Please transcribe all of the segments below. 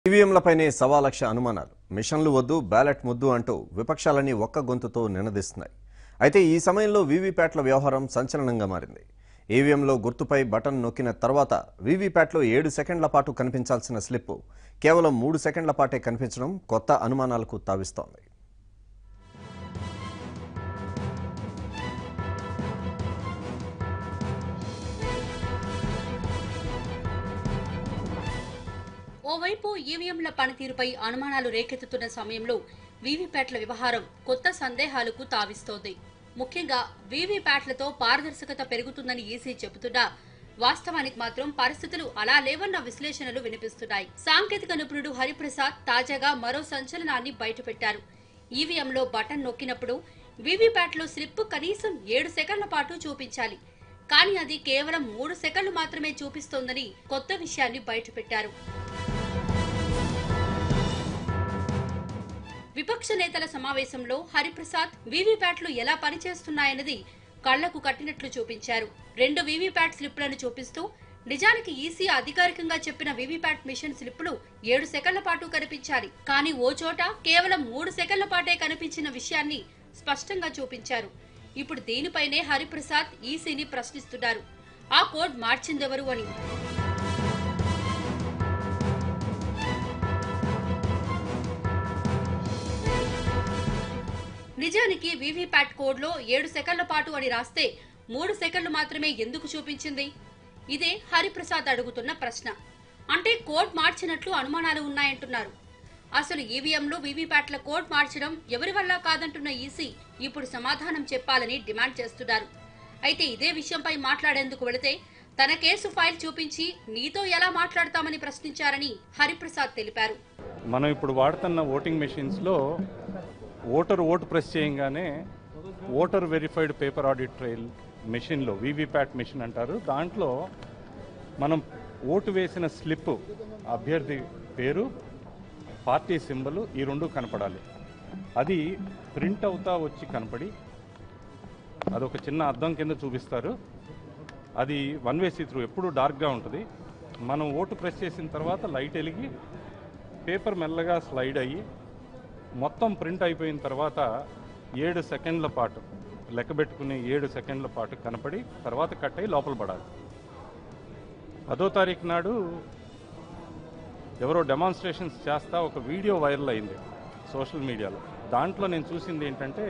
ఈవీఎంలపైనే సవా లక్ష అనుమానాలు మిషన్లు వద్దు బ్యాలెట్ ముద్దు అంటూ విపక్షాలని ఒక్క గొంతుతో నినదిస్తున్నాయి. అయితే ఈ సమయంలో వీవీప్యాట్ల వ్యవహారం సంచలనంగా మారింది. ఈవీఎంలో గుర్తుపై బటన్ నొక్కిన తర్వాత వీవీప్యాట్లో 7 సెకండ్ల పాటు కనిపించాల్సిన స్లిప్ కేవలం 3 సెకండ్ల పాటే కనిపించడం కొత్త అనుమానాలకు తావిస్తోంది. ఓవైపు ఈవీఎంల పనితీరుపై అనుమానాలు రేకెత్తుతున్న సమయంలో వీవీప్యాట్ల వ్యవహారం కొత్త సందేహాలకు తావిస్తోంది. ముఖ్యంగా వీవీప్యాట్లతో పారదర్శకత పెరుగుతుందని ఈసీ చెబుతున్నా వాస్తవానికి మాత్రం పరిస్థితులు అలా లేవన్న విశ్లేషణలు వినిపిస్తున్నాయి. సాంకేతిక నిపుణుడు హరిప్రసాద్ తాజాగా మరో సంచలనాన్ని బయటపెట్టారు. ఈవీఎంలో బటన్ నొక్కినప్పుడు వీవీప్యాట్లో స్లిప్ కనీసం 7 సెకండ్ల పాటు చూపించాలి. కానీ అది కేవలం 3 సెకండ్లు మాత్రమే చూపిస్తోందని కొత్త విషయాన్ని బయటపెట్టారు. విపక్ష నేతల సమావేశంలో హరిప్రసాద్ వీవీప్యాట్లు ఎలా పనిచేస్తున్నాయన్నది కళ్లకు కట్టినట్లు చూపించారు. 2 వీవీప్యాట్ స్లిప్లను చూపిస్తూ నిజానికి ఈసీ అధికారికంగా చెప్పిన వీవీప్యాట్ మిషన్ స్లిప్లు 7 సెకండ్ల పాటు కనిపించాలి. కానీ ఓ చోట కేవలం 3 సెకండ్ల పాటే కనిపించిన విషయాన్ని స్పష్టంగా చూపించారు. ఇప్పుడు దీనిపైనే హరిప్రసాద్ ఈసీని ప్రశ్నిస్తున్నారు. ఆ కోడ్ మార్చిందెవరు అని. నిజానికి వీవీప్యాట్ కోడ్లో 7 సెకండ్ల పాటు అని రాస్తే 3 సెకండ్లు మాత్రమే ఎందుకు చూపించింది? ఇదే హరిప్రసాద్ అడుగుతున్న ప్రశ్న. అంటే కోడ్ మార్చినట్లు అనుమానాలు ఉన్నాయంటున్నారు. అసలు ఈవీఎంలు వీవీప్యాట్ల కోడ్ మార్చడం ఎవరి వల్ల కాదంటున్న ఈసీ ఇప్పుడు సమాధానం చెప్పాలని డిమాండ్ చేస్తున్నారు. అయితే ఇదే విషయంపై మాట్లాడేందుకు వెళితే తన కేసు ఫైల్ చూపించి నీతో ఎలా మాట్లాడతామని ప్రశ్నించారని హరిప్రసాద్ తెలిపారు. మనం ఇప్పుడు వాడుతున్న ఓటింగ్ మెషిన్స్ లో ఓటు ప్రెస్ చేయగానే voter verified paper audit trail మెషిన్లో వీవీప్యాట్ మెషిన్ అంటారు. దాంట్లో మనం ఓటు వేసిన స్లిప్, అభ్యర్థి పేరు, పార్టీ సింబల్ ఈ 2 కనపడాలి. అది ప్రింట్ అవుతా వచ్చి కనపడి అదొక చిన్న అద్దం కింద చూపిస్తారు. అది వన్ వే సీ త్రూ, ఎప్పుడు డార్క్గా ఉంటుంది. మనం ఓటు ప్రెస్ చేసిన తర్వాత లైట్ వెలిగి పేపర్ మెల్లగా స్లైడ్ అయ్యి మొత్తం ప్రింట్ అయిపోయిన తర్వాత 7 సెకండ్ల పాటు లెక్కబెట్టుకునే 7 సెకండ్ల పాటు కనపడి తర్వాత కట్ అయ్యి లోపల పడాలి. 10వ తారీఖు నాడు ఎవరో డెమాన్స్ట్రేషన్స్ చేస్తా ఒక వీడియో వైరల్ అయింది సోషల్ మీడియాలో. దాంట్లో నేను చూసింది ఏంటంటే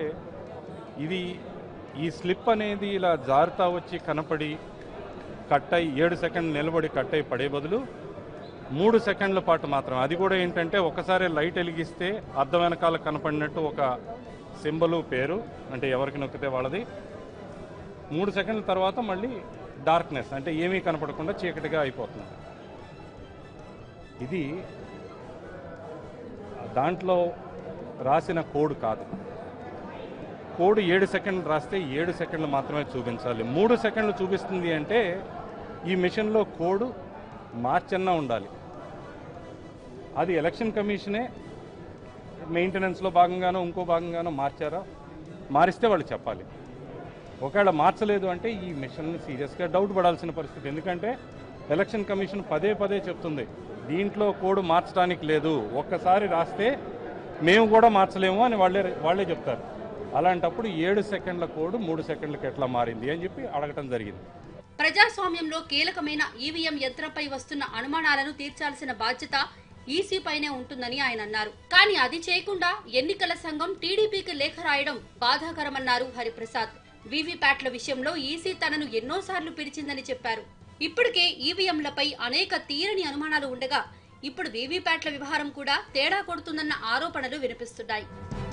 ఈ స్లిప్ అనేది ఇలా జారుతా వచ్చి కనపడి కట్ అయ్యి 7 సెకండ్లు నిలబడి కట్ అయ్యి పడే బదులు 3 సెకండ్ల పాటు మాత్రం, అది కూడా ఏంటంటే ఒకసారి లైట్ వెలిగిస్తే అద్దం వెనకాల కనపడినట్టు ఒక సింబలు, పేరు, అంటే ఎవరికి నొక్కితే వాళ్ళది. 3 సెకండ్ల తర్వాత మళ్ళీ డార్క్నెస్, అంటే ఏమీ కనపడకుండా చీకటిగా అయిపోతుంది. ఇది దాంట్లో రాసిన కోడ్ కాదు. కోడ్ 7 సెకండ్లు రాస్తే 7 సెకండ్లు మాత్రమే చూపించాలి. 3 సెకండ్లు చూపిస్తుంది అంటే ఈ మిషన్లో కోడ్ మార్చన్నా ఉండాలి. అది ఎలక్షన్ కమిషనే మెయింటెనెన్స్లో భాగంగానో ఇంకో భాగంగానో మారిస్తే వాళ్ళు చెప్పాలి. ఒకవేళ మార్చలేదు అంటే ఈ మిషన్ని సీరియస్గా డౌట్ పడాల్సిన పరిస్థితి. ఎందుకంటే ఎలక్షన్ కమిషన్ పదే చెప్తుంది దీంట్లో కోడ్ మార్చడానికి లేదు, ఒక్కసారి రాస్తే మేము కూడా మార్చలేము అని వాళ్ళే చెప్తారు. అలాంటప్పుడు 7 సెకండ్ల కోడ్ 3 సెకండ్లకి ఎట్లా మారింది అని చెప్పి అడగటం జరిగింది. ప్రజాస్వామ్యంలో కీలకమైన ఈవీఎం యంత్రంపై వస్తున్న అనుమానాలను తీర్చాల్సిన బాధ్యత ఈసీపైనే ఉంటుందని ఆయన అన్నారు. కానీ అది చేయకుండా ఎన్నికల సంఘం టీడీపీకి లేఖ రాయడం బాధాకరమన్నారు హరిప్రసాద్. వీవీప్యాట్ల విషయంలో ఈసీ తనను ఎన్నోసార్లు పిలిచిందని చెప్పారు. ఇప్పటికే ఈవీఎంలపై అనేక తీరని అనుమానాలు ఉండగా ఇప్పుడు వీవీప్యాట్ల వ్యవహారం కూడా తేడా కొడుతుందన్న ఆరోపణలు వినిపిస్తున్నాయి.